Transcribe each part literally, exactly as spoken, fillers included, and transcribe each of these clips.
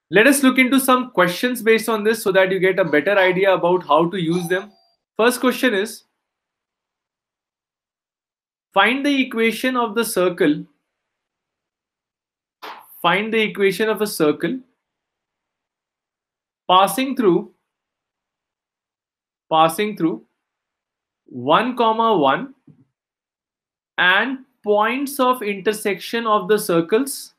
Let us look into some questions based on this so that you get a better idea about how to use them. First question is, find the equation of the circle. Find the equation of a circle passing through passing through one comma one and points of intersection of the circles.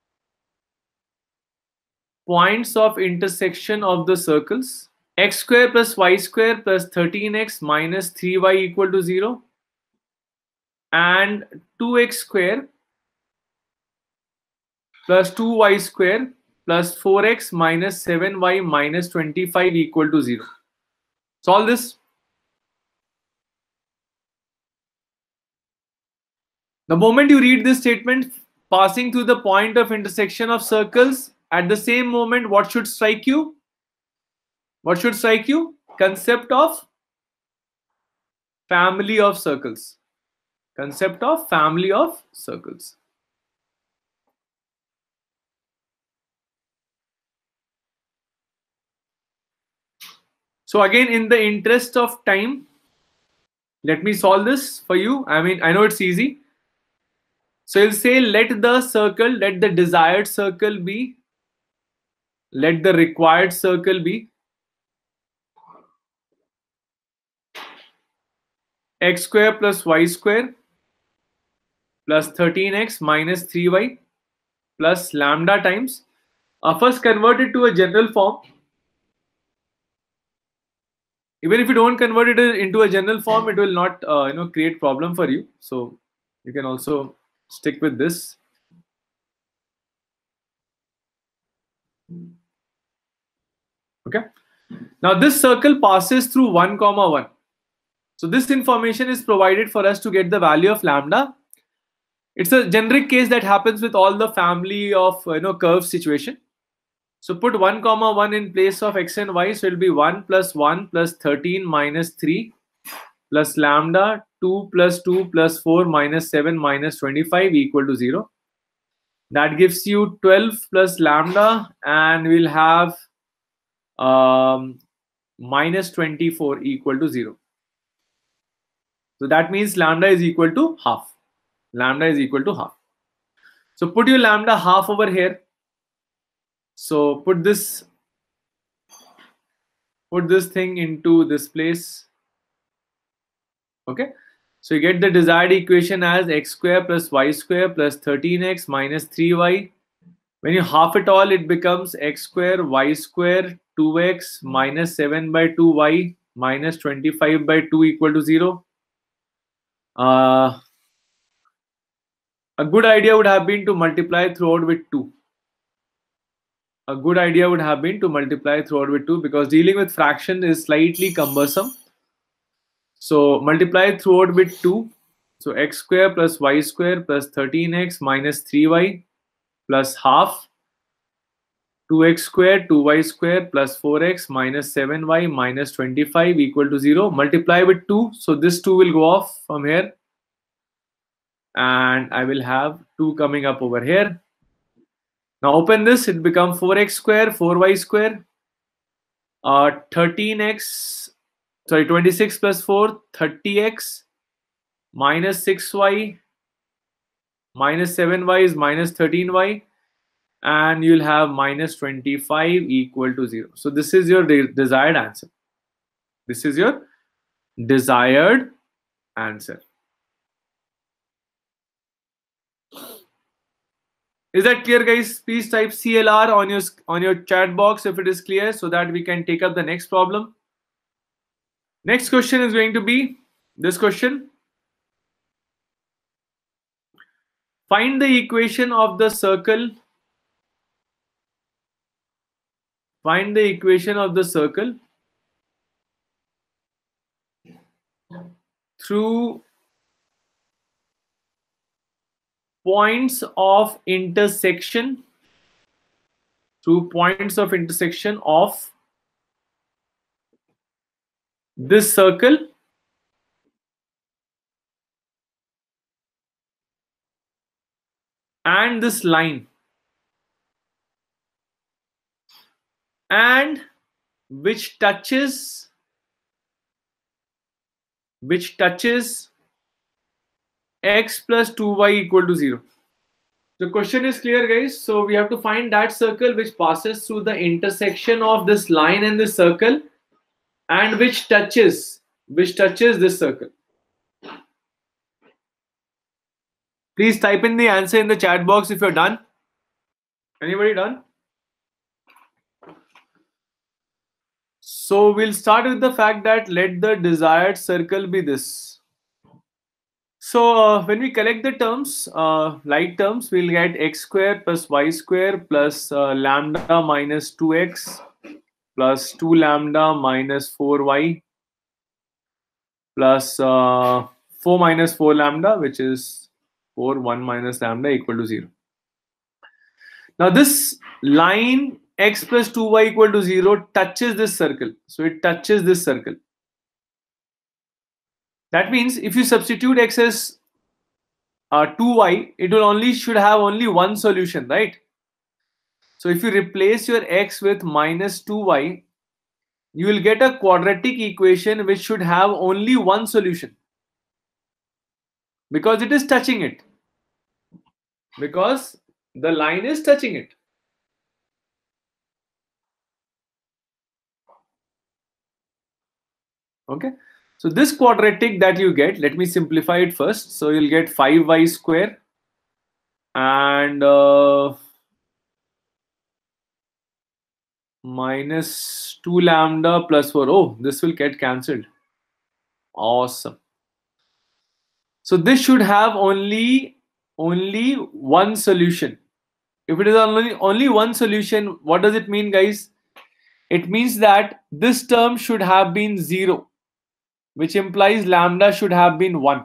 Points of intersection of the circles. X square plus y square plus thirteen x minus three y equal to zero, and two x square plus two y square plus four x minus seven y minus twenty-five equal to zero. Solve this. The moment you read this statement, passing through the point of intersection of circles, at the same moment, what should strike you? What should strike you? Concept of family of circles. Concept of family of circles. So again, in the interest of time, let me solve this for you. I mean, I know it's easy. So you'll say, let the circle, let the desired circle be, let the required circle be x square plus y square plus thirteen x minus three y plus lambda times. Uh, first convert it to a general form. Even if you don't convert it into a general form, it will not uh, you know, create problem for you. So you can also stick with this. Okay. Now this circle passes through one comma one. So this information is provided for us to get the value of lambda. It's a generic case that happens with all the family of you know curve situation. So put one comma one in place of x and y. So it will be one plus one plus thirteen minus three plus lambda two plus two plus four minus seven minus twenty-five equal to zero. That gives you twelve plus lambda, and we'll have um, minus twenty-four equal to zero. So that means lambda is equal to half. Lambda is equal to half. So put your lambda half over here. So put this put this thing into this place. Okay. So you get the desired equation as x square plus y square plus thirteen x minus three y. When you half it all, it becomes x square y square two x minus seven by two y minus twenty-five by two equal to zero. Uh, a good idea would have been to multiply throughout with two. A good idea would have been to multiply throughout with two, because dealing with fraction is slightly cumbersome. So multiply throughout with two. So x square plus y square plus thirteen x minus three y plus half two x square two y square plus four x minus seven y minus twenty-five equal to zero. Multiply with two. So this two will go off from here. And I will have two coming up over here. Now open this, it becomes four x square, four y square, uh, thirteen x, sorry, twenty-six plus four, thirty x, minus six y, minus seven y is minus thirteen y, and you'll have minus twenty-five equal to zero. So this is your de desired answer. This is your desired answer. Is that clear, guys? Please type C L R on your on your chat box if it is clear, so that we can take up the next problem. Next question is going to be this question. Find the equation of the circle. Find the equation of the circle through points of intersection. Through points of intersection of this circle and this line. and which touches which touches x plus two y equal to zero. The question is clear, guys. So we have to find that circle which passes through the intersection of this line and this circle, and which touches which touches this circle. Please type in the answer in the chat box if you're done. Anybody done? So we'll start with the fact that let the desired circle be this. So uh, when we collect the terms, uh, like terms, we'll get x square plus y square plus uh, lambda minus two x plus two lambda minus four y plus uh, four minus four lambda, which is four, one minus lambda equal to zero. Now this line x plus two y equal to zero touches this circle. So it touches this circle. That means if you substitute x as uh, two y, it will only should have only one solution, right? So if you replace your x with minus two y, you will get a quadratic equation which should have only one solution, because it is touching it, because the line is touching it. Okay, so this quadratic that you get, let me simplify it first. So you'll get five y square and uh, minus two lambda plus four. Oh, this will get cancelled. Awesome. So this should have only only one solution. If it is only only one solution, what does it mean, guys? It means that this term should have been zero, which implies lambda should have been one.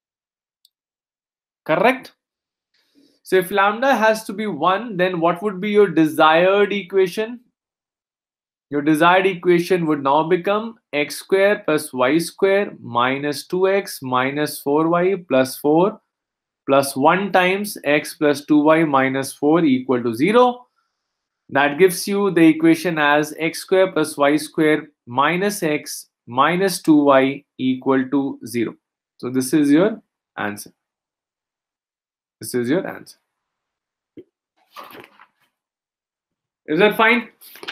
Correct? So if lambda has to be one, then what would be your desired equation? Your desired equation would now become x square plus y square minus two x minus four y plus four plus one times x plus two y minus four equal to zero. That gives you the equation as x square plus y square minus x minus two y equal to zero. So this is your answer. This is your answer. Is that fine?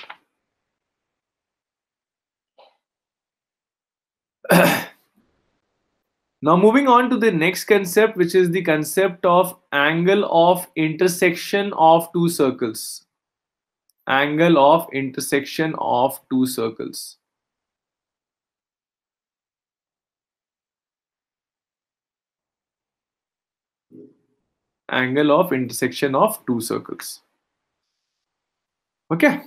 Now moving on to the next concept, which is the concept of angle of intersection of two circles. Angle of intersection of two circles. Angle of intersection of two circles. Okay.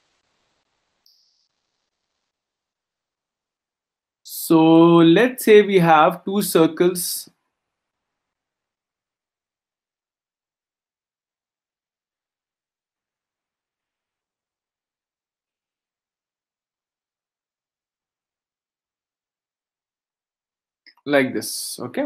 So let's say we have two circles. Like this, okay?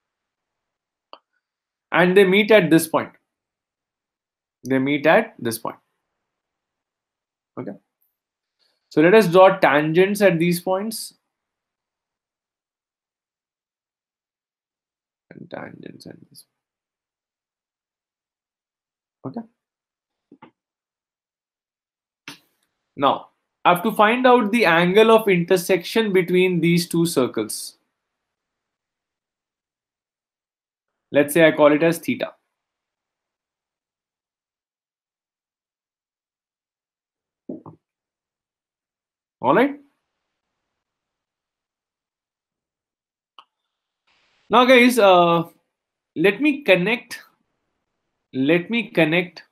And they meet at this point. They meet at this point. Okay. So let us draw tangents at these points. And tangents at this. Okay. Now, I have to find out the angle of intersection between these two circles. Let's say I call it as theta. All right. Now, guys, uh, let me connect. Let me connect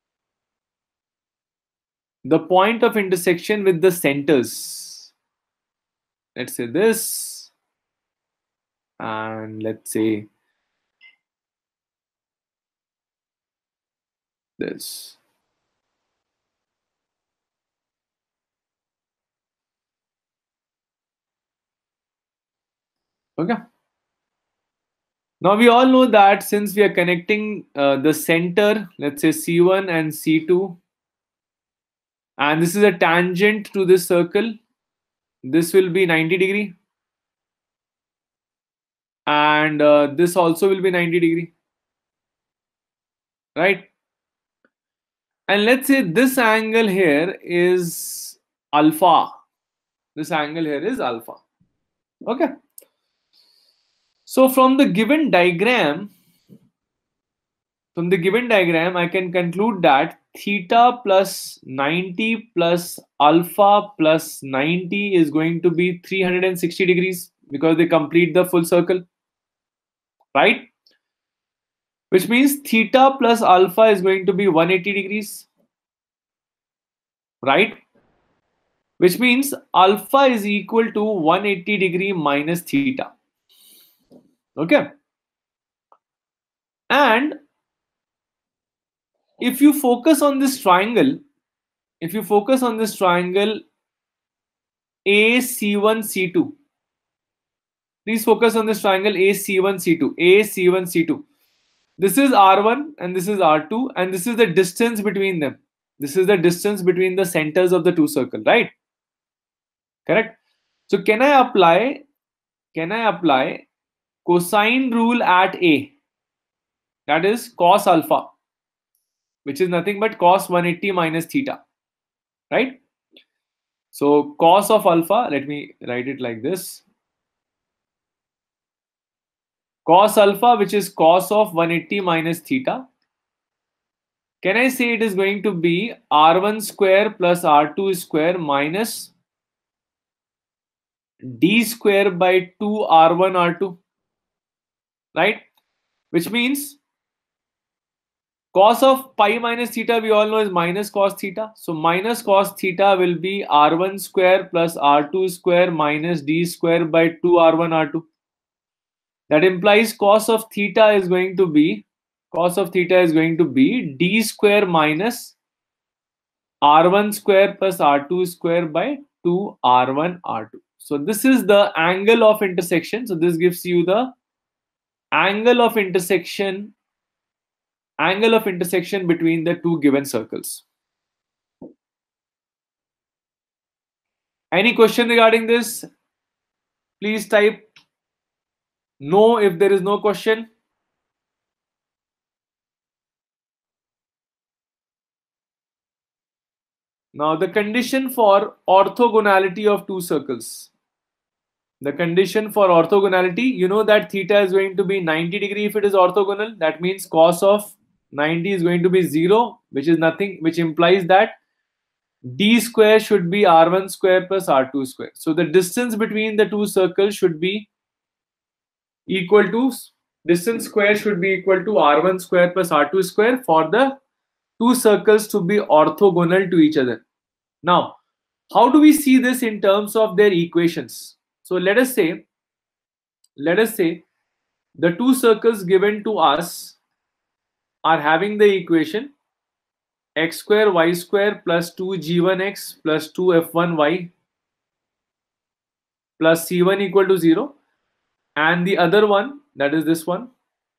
the point of intersection with the centers. Let's say this, and let's say this. Okay. Now we all know that since we are connecting uh, the center, let's say C one and C two, and this is a tangent to this circle. This will be ninety degree, and uh, this also will be ninety degree, right? And let's say this angle here is alpha. This angle here is alpha. Okay. So from the given diagram, from the given diagram, I can conclude that theta plus ninety plus alpha plus ninety is going to be three hundred sixty degrees, because they complete the full circle, right? Which means theta plus alpha is going to be one hundred eighty degrees, right? Which means alpha is equal to one hundred eighty degree minus theta. Okay. And if you focus on this triangle, if you focus on this triangle A C one C two, please focus on this triangle A C one C two, A C one C two. This is R one and this is R two, and this is the distance between them. This is the distance between the centers of the two circles, right? Correct. So can I apply, can I apply cosine rule at A? That is cos alpha, which is nothing but cos one hundred eighty minus theta, right? So cos of alpha, let me write it like this. Cos alpha, which is cos of one hundred eighty minus theta. Can I say it is going to be R one square plus R two square minus D square by two R one R two, right? Which means cos of pi minus theta, we all know, is minus cos theta. So minus cos theta will be R one square plus R two square minus D square by two R one R two. That implies cos of theta is going to be, cos of theta is going to be D square minus R one square plus R two square by two R one R two. So this is the angle of intersection. So this gives you the angle of intersection, angle of intersection between the two given circles. Any question regarding this? Please type no if there is no question. Now the condition for orthogonality of two circles. The condition for orthogonality, you know that theta is going to be ninety degree if it is orthogonal. That means cos of ninety is going to be zero, which is nothing, which implies that D square should be R one square plus R two square. So the distance between the two circles should be equal to, distance square should be equal to R one square plus R two square for the two circles to be orthogonal to each other. Now, how do we see this in terms of their equations? So let us say, let us say the two circles given to us are having the equation x square y square plus two g one x plus two f one y plus c one equal to zero, and the other one, that is this one,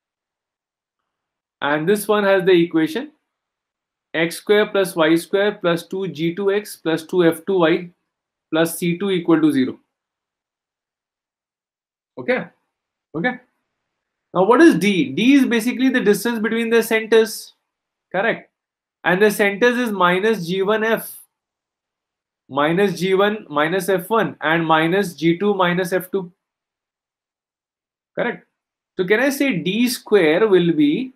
and this one has the equation x square plus y square plus two g two x plus two f two y plus c two equal to zero. Okay. Okay. Now what is D? D is basically the distance between the centers. Correct. And the centers is minus G one F, minus G one minus F one, and minus G two minus F two. Correct. So can I say D square will be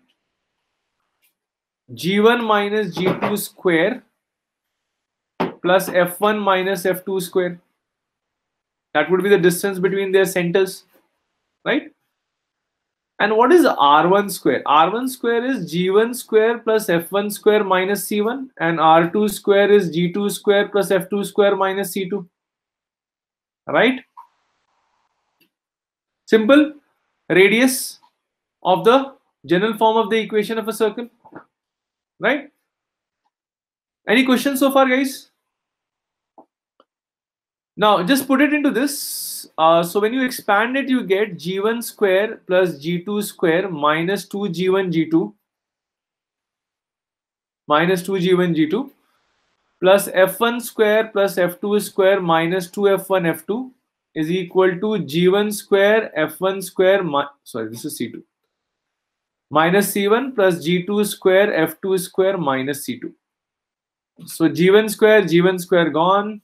G one minus G two square plus F one minus F two square. That would be the distance between their centers, right? And what is R one square? R one square is G one square plus F one square minus C one, and R two square is G two square plus F two square minus C two, right? Simple. Radius of the general form of the equation of a circle, right? Any questions so far, guys? Now just put it into this. Uh, so when you expand it, you get G one square plus G two square minus two G one G two minus two G one G two plus f one square plus f two square minus two f one f two is equal to g one square f one square mi sorry this is c two minus c one plus g two square f two square minus c two. So g one square g one square gone,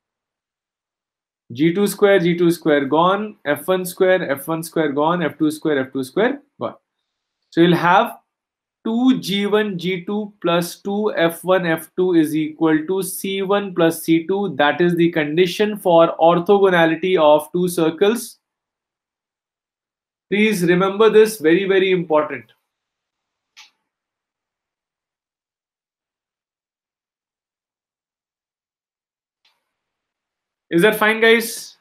g two square g two square gone, f one square f one square gone, f two square f two square gone. So you'll have two g one g two plus two f one f two is equal to c one plus c two. That is the condition for orthogonality of two circles. Please remember this, very very important. Is that fine, guys?